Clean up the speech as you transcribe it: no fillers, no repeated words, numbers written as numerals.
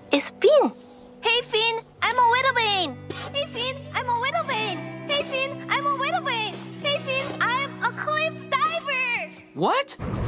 It's Finn. Hey, Finn, I'm a Whittlebane. Hey, Finn, I'm a Whittlebane. Hey, Finn, I'm a Whittlebane. Hey, Finn, I'm a cliff diver. What?